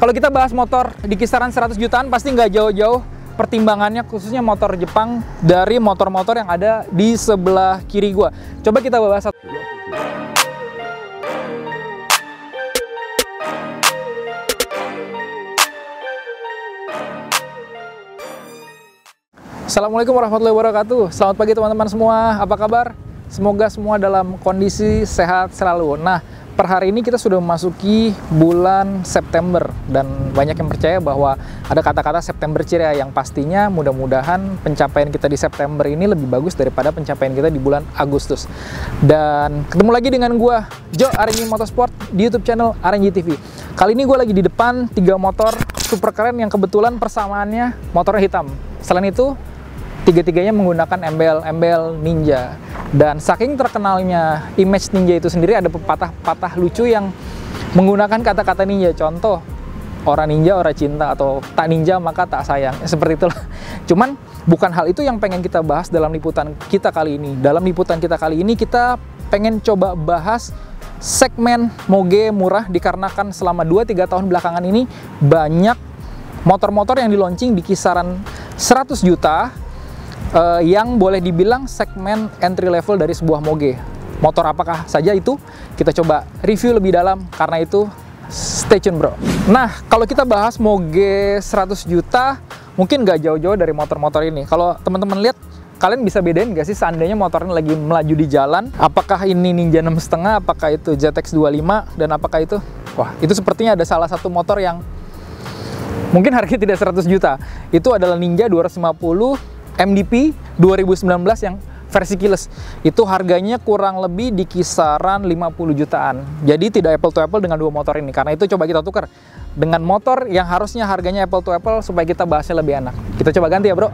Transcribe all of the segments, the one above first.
kalau kita bahas motor di kisaran 100 jutaan pasti nggak jauh-jauh pertimbangannya, khususnya motor Jepang dari motor-motor yang ada di sebelah kiri gua. Coba kita bahas satu. Assalamualaikum warahmatullahi wabarakatuh. Selamat pagi teman-teman semua. Apa kabar? Semoga semua dalam kondisi sehat selalu. Nah, per hari ini kita sudah memasuki bulan September dan banyak yang percaya bahwa ada kata-kata September ceria yang pastinya mudah-mudahan pencapaian kita di September ini lebih bagus daripada pencapaian kita di bulan Agustus. Dan ketemu lagi dengan gua, Jo RNG Motorsport di YouTube channel RNG TV. Kali ini gua lagi di depan 3 motor super keren yang kebetulan persamaannya motornya hitam. Selain itu, tiga-tiganya menggunakan embel-embel Ninja. Dan saking terkenalnya image Ninja itu sendiri, ada pepatah lucu yang menggunakan kata-kata Ninja. Contoh, orang ninja, orang cinta, atau tak ninja maka tak sayang. Seperti itulah. Cuman bukan hal itu yang pengen kita bahas dalam liputan kita kali ini. Dalam liputan kita kali ini kita pengen coba bahas segmen moge murah, dikarenakan selama 2-3 tahun belakangan ini banyak motor-motor yang di launching di kisaran 100 juta yang boleh dibilang segmen entry level dari sebuah moge. Motor apakah saja itu? Kita coba review lebih dalam, karena itu stay tune bro. Nah, kalau kita bahas moge 100 juta, mungkin nggak jauh-jauh dari motor-motor ini. Kalau teman-teman lihat, kalian bisa bedain nggak sih seandainya motornya lagi melaju di jalan? Apakah ini Ninja 6,5, apakah itu ZX25, dan apakah itu? Wah, itu sepertinya ada salah satu motor yang mungkin harganya tidak 100 juta. Itu adalah Ninja 250 MDP 2019 yang versi keyless. Itu harganya kurang lebih di kisaran 50 jutaan. Jadi tidak apple to apple dengan dua motor ini. Karena itu coba kita tukar dengan motor yang harusnya harganya apple to apple supaya kita bahasnya lebih enak. Kita coba ganti ya bro.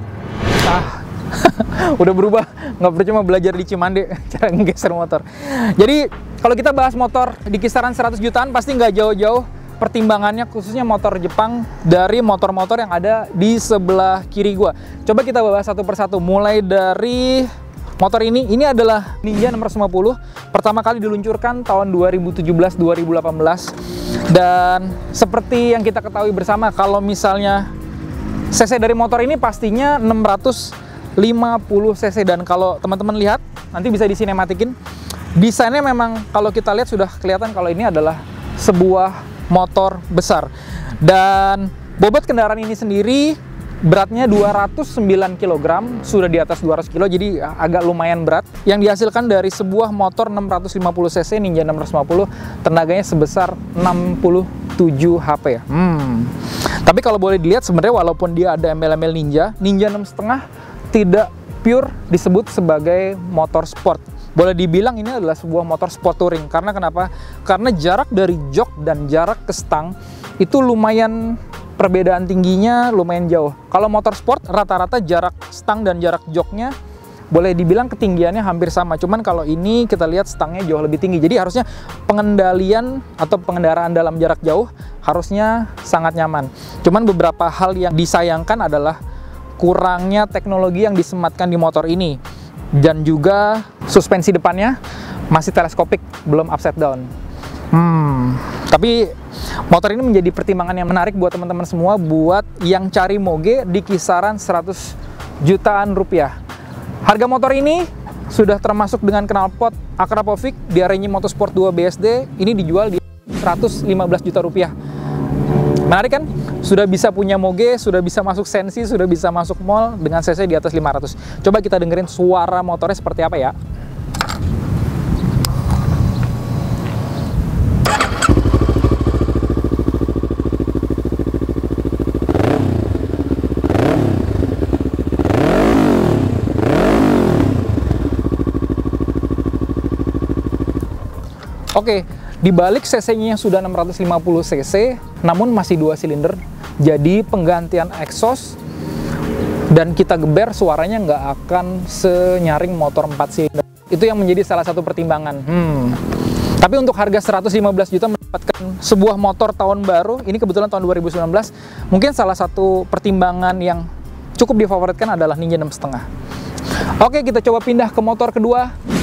Udah berubah, nggak percuma belajar di Cimande cara ngegeser motor. Jadi kalau kita bahas motor di kisaran 100 jutaan pasti nggak jauh-jauh pertimbangannya, khususnya motor Jepang dari motor-motor yang ada di sebelah kiri gua. Coba kita bahas satu persatu, mulai dari motor ini. Ini adalah Ninja 650, pertama kali diluncurkan tahun 2017-2018. Dan seperti yang kita ketahui bersama, kalau misalnya cc dari motor ini pastinya 650 cc. Dan kalau teman-teman lihat, nanti bisa disinematiin, desainnya memang kalau kita lihat sudah kelihatan kalau ini adalah sebuah motor besar. Dan bobot kendaraan ini sendiri beratnya 209 kg, sudah di atas 200 kg, jadi agak lumayan berat. Yang dihasilkan dari sebuah motor 650 cc Ninja 650, tenaganya sebesar 67 HP. Tapi kalau boleh dilihat sebenarnya walaupun dia ada embel-embel Ninja 6,5 tidak pure disebut sebagai motor sport. Boleh dibilang ini adalah sebuah motor sport touring. Karena kenapa? Karena jarak dari jok dan jarak ke stang itu lumayan, perbedaan tingginya lumayan jauh. Kalau motor sport rata-rata jarak stang dan jarak joknya boleh dibilang ketinggiannya hampir sama. Cuman kalau ini kita lihat stangnya jauh lebih tinggi. Jadi harusnya pengendalian atau pengendaraan dalam jarak jauh harusnya sangat nyaman. Cuman beberapa hal yang disayangkan adalah kurangnya teknologi yang disematkan di motor ini. Dan juga suspensi depannya masih teleskopik, belum upside down. Tapi motor ini menjadi pertimbangan yang menarik buat teman-teman semua, buat yang cari moge di kisaran 100 jutaan rupiah. Harga motor ini sudah termasuk dengan knalpot Akrapovic di RNG Motorsport 2 BSD. Ini dijual di 115 juta rupiah. Menarik kan? Sudah bisa punya moge, sudah bisa masuk sensi, sudah bisa masuk mall dengan cc di atas 500. Coba kita dengerin suara motornya seperti apa ya. Oke, di balik cc-nya yang sudah 650 cc, namun masih 2 silinder. Jadi penggantian exhaust dan kita geber suaranya nggak akan senyaring motor 4 silinder. Itu yang menjadi salah satu pertimbangan. Tapi untuk harga 115 juta mendapatkan sebuah motor tahun baru, ini kebetulan tahun 2019, mungkin salah satu pertimbangan yang cukup difavoritkan adalah Ninja 6,5. Oke, kita coba pindah ke motor kedua.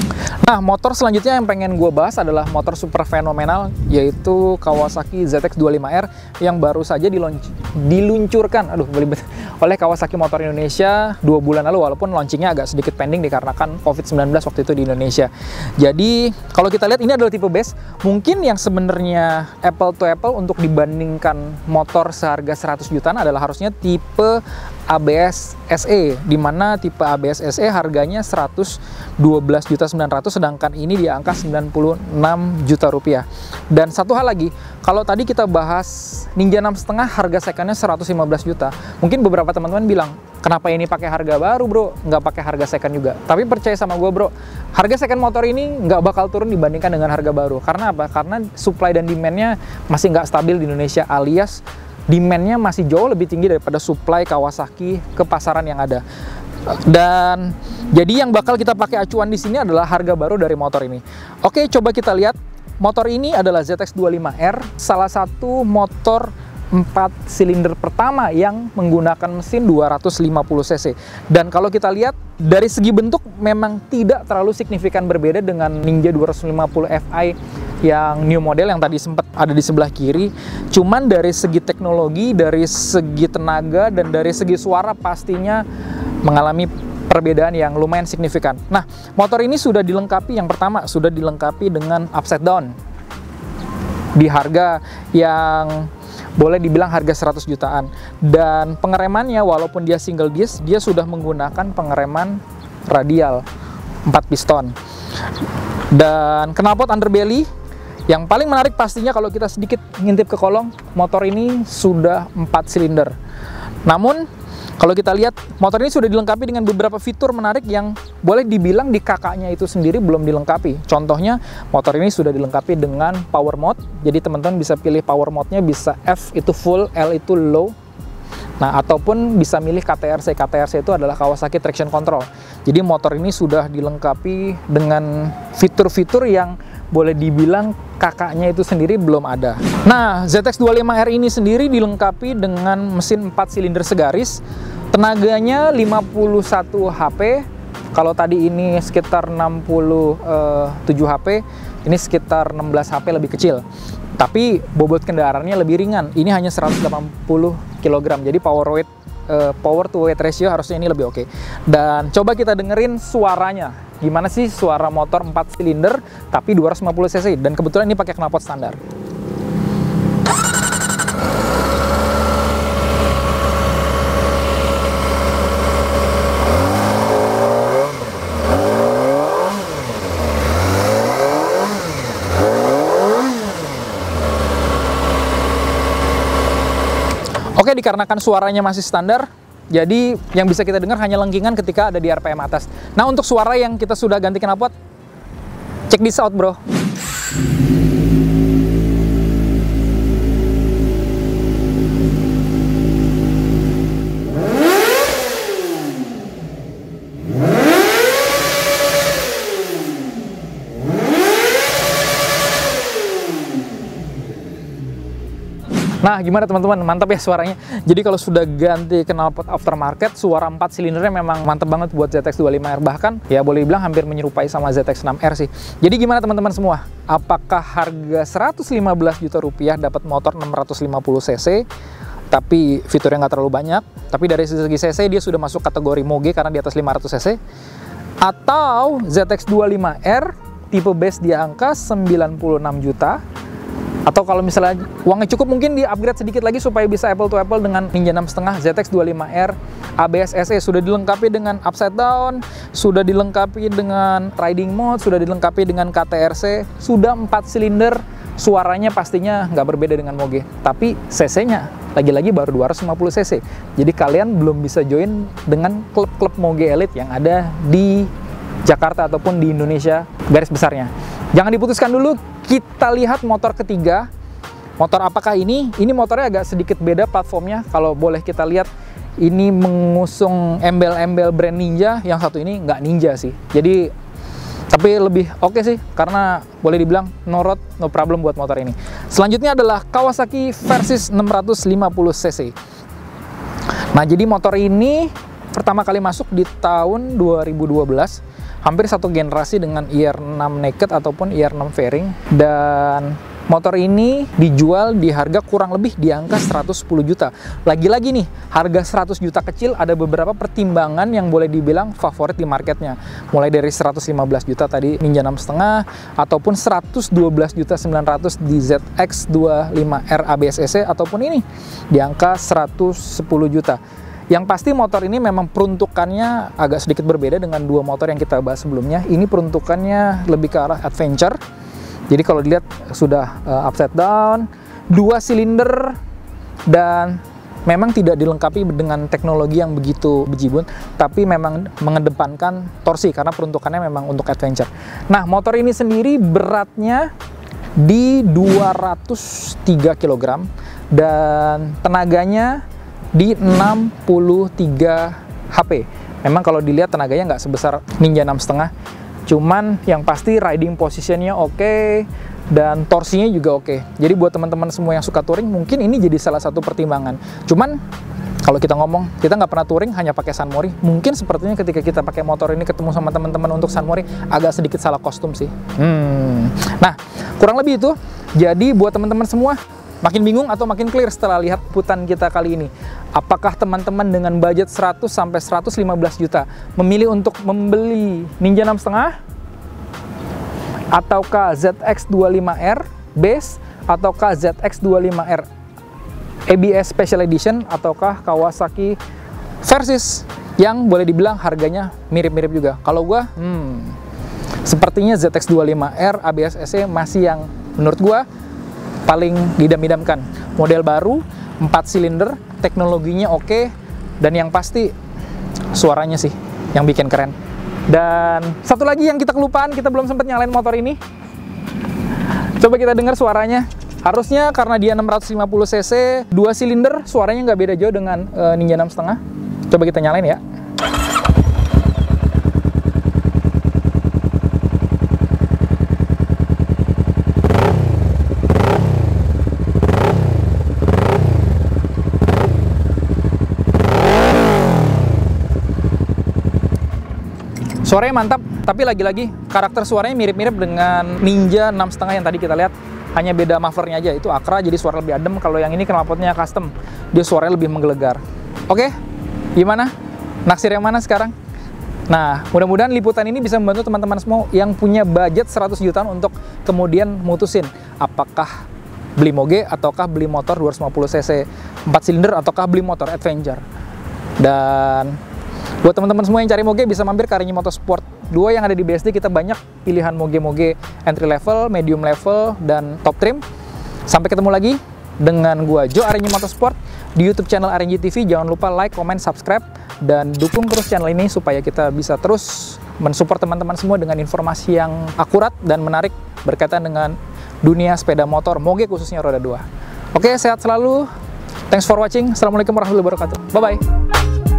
Nah, motor selanjutnya yang pengen gue bahas adalah motor super fenomenal, yaitu Kawasaki ZX25R yang baru saja diluncurkan oleh Kawasaki Motor Indonesia 2 bulan lalu, walaupun launchingnya agak sedikit pending dikarenakan COVID-19 waktu itu di Indonesia. Jadi, kalau kita lihat ini adalah tipe base, mungkin yang sebenarnya apple to apple untuk dibandingkan motor seharga 100 jutaan adalah harusnya tipe ABS SE, di mana tipe ABS SE harganya 112.900.000, sedangkan ini di angka 96 juta rupiah. Dan satu hal lagi, kalau tadi kita bahas Ninja 6,5 harga secondnya 115 juta, mungkin beberapa teman-teman bilang, kenapa ini pakai harga baru bro, nggak pakai harga second juga? Tapi percaya sama gue bro, harga second motor ini nggak bakal turun dibandingkan dengan harga baru. Karena apa? Karena supply dan demand-nya masih nggak stabil di Indonesia, alias demand-nya masih jauh lebih tinggi daripada supply Kawasaki ke pasaran yang ada. Dan jadi yang bakal kita pakai acuan di sini adalah harga baru dari motor ini. Oke, coba kita lihat. Motor ini adalah ZX25R, salah satu motor 4 silinder pertama yang menggunakan mesin 250 cc. Dan kalau kita lihat dari segi bentuk memang tidak terlalu signifikan berbeda dengan Ninja 250 Fi yang new model yang tadi sempat ada di sebelah kiri. Cuman dari segi teknologi, dari segi tenaga, dan dari segi suara pastinya mengalami perbedaan yang lumayan signifikan. Nah, motor ini sudah dilengkapi, yang pertama sudah dilengkapi dengan upside down di harga yang boleh dibilang harga 100 jutaan. Dan pengeremannya walaupun dia single disc, dia sudah menggunakan pengereman radial 4 piston. Dan knalpot underbelly yang paling menarik pastinya kalau kita sedikit ngintip ke kolong, motor ini sudah 4 silinder. Namun kalau kita lihat, motor ini sudah dilengkapi dengan beberapa fitur menarik yang boleh dibilang di kakaknya itu sendiri belum dilengkapi. Contohnya, motor ini sudah dilengkapi dengan power mode. Jadi teman-teman bisa pilih power mode-nya, bisa F itu full, L itu low. Nah, ataupun bisa milih KTRC. KTRC itu adalah Kawasaki Traction Control. Jadi motor ini sudah dilengkapi dengan fitur-fitur yang boleh dibilang kakaknya itu sendiri belum ada. Nah, ZX25R ini sendiri dilengkapi dengan mesin 4 silinder segaris, tenaganya 51 HP. Kalau tadi ini sekitar 67 HP, ini sekitar 16 HP lebih kecil. Tapi bobot kendaraannya lebih ringan. Ini hanya 180 kg. Jadi power to weight ratio harusnya ini lebih oke. Dan coba kita dengerin suaranya. Gimana sih suara motor 4 silinder tapi 250 cc, dan kebetulan ini pakai knalpot standar. Oke, dikarenakan suaranya masih standar, jadi yang bisa kita dengar hanya lengkingan ketika ada di RPM atas. Nah, untuk suara yang kita sudah ganti knalpot, check this out bro. Nah, gimana teman-teman? Mantap ya suaranya. Jadi kalau sudah ganti knalpot aftermarket, suara 4 silindernya memang mantap banget buat ZX25R. Bahkan ya boleh dibilang hampir menyerupai sama ZX6R sih. Jadi gimana teman-teman semua? Apakah harga 115 juta rupiah dapat motor 650 cc? Tapi fiturnya nggak terlalu banyak. Tapi dari segi cc dia sudah masuk kategori moge karena di atas 500 cc. Atau ZX25R tipe base di angka 96 juta. Atau kalau misalnya uangnya cukup, mungkin di-upgrade sedikit lagi supaya bisa apple to apple dengan Ninja 6,5 ZX25R ABS SE. Sudah dilengkapi dengan upside down, sudah dilengkapi dengan riding mode, sudah dilengkapi dengan KTRC, sudah 4 silinder, suaranya pastinya nggak berbeda dengan moge. Tapi cc-nya lagi-lagi baru 250 cc. Jadi kalian belum bisa join dengan klub-klub moge elite yang ada di Jakarta ataupun di Indonesia garis besarnya. Jangan diputuskan dulu, kita lihat motor ketiga. Motor apakah ini? Ini motornya agak sedikit beda platformnya. Kalau boleh kita lihat, ini mengusung embel-embel brand Ninja. Yang satu ini nggak Ninja sih. Jadi, tapi lebih oke sih, karena boleh dibilang no road, no problem buat motor ini. Selanjutnya adalah Kawasaki Versys 650 cc. Nah, jadi motor ini pertama kali masuk di tahun 2012. hampir satu generasi dengan IR6 naked ataupun IR6 fairing, dan motor ini dijual di harga kurang lebih di angka 110 juta. Lagi-lagi nih, harga 100 juta kecil ada beberapa pertimbangan yang boleh dibilang favorit di marketnya. Mulai dari 115 juta tadi Ninja 6,5 ataupun 112 juta 900 di ZX25R ABS-EC, ataupun ini di angka 110 juta. Yang pasti motor ini memang peruntukannya agak sedikit berbeda dengan dua motor yang kita bahas sebelumnya. Ini peruntukannya lebih ke arah adventure. Jadi kalau dilihat sudah upside down, 2 silinder, dan memang tidak dilengkapi dengan teknologi yang begitu bejibun, tapi memang mengedepankan torsi karena peruntukannya memang untuk adventure. Nah, motor ini sendiri beratnya di 203 kg dan tenaganya di 63 HP. Memang kalau dilihat tenaganya nggak sebesar Ninja 6,5, cuman yang pasti riding positionnya oke, dan torsinya juga oke. Jadi buat teman-teman semua yang suka touring, mungkin ini jadi salah satu pertimbangan. Cuman kalau kita ngomong, kita nggak pernah touring hanya pakai Sunmori, mungkin sepertinya ketika kita pakai motor ini ketemu sama teman-teman untuk Sunmori, agak sedikit salah kostum sih. Nah, kurang lebih itu. Jadi buat teman-teman semua, makin bingung atau makin clear setelah lihat liputan kita kali ini? Apakah teman-teman dengan budget 100 sampai 115 juta memilih untuk membeli Ninja 6,5 ataukah ZX25R base ataukah ZX25R ABS Special Edition ataukah Kawasaki Versys yang boleh dibilang harganya mirip-mirip juga? Kalau gua sepertinya ZX25R ABS-EC masih yang menurut gua paling didam-idamkan. Model baru, 4 silinder, teknologinya oke, dan yang pasti suaranya sih yang bikin keren. Dan satu lagi yang kita kelupaan, kita belum sempat nyalain motor ini. Coba kita dengar suaranya. Harusnya karena dia 650 cc, 2 silinder, suaranya nggak beda jauh dengan Ninja 6,5. Coba kita nyalain ya. Suaranya mantap, tapi lagi-lagi karakter suaranya mirip-mirip dengan Ninja 6,5 yang tadi kita lihat. Hanya beda mufflernya aja, itu Acra jadi suara lebih adem. Kalau yang ini knalpotnya custom, dia suaranya lebih menggelegar. Oke, gimana? Naksir yang mana sekarang? Nah, mudah-mudahan liputan ini bisa membantu teman-teman semua yang punya budget 100 jutaan untuk kemudian mutusin apakah beli moge ataukah beli motor 250 cc 4 silinder ataukah beli motor adventure. Dan buat teman-teman semua yang cari moge bisa mampir ke Arenji Motorsport 2 yang ada di BSD. Kita banyak pilihan moge-moge entry level, medium level, dan top trim. Sampai ketemu lagi dengan gua Jo Arenji Motorsport di YouTube channel Arenji TV. Jangan lupa like, comment, subscribe, dan dukung terus channel ini supaya kita bisa terus mensupport teman-teman semua dengan informasi yang akurat dan menarik berkaitan dengan dunia sepeda motor moge khususnya roda 2. Oke, sehat selalu. Thanks for watching. Assalamualaikum warahmatullahi wabarakatuh. Bye-bye.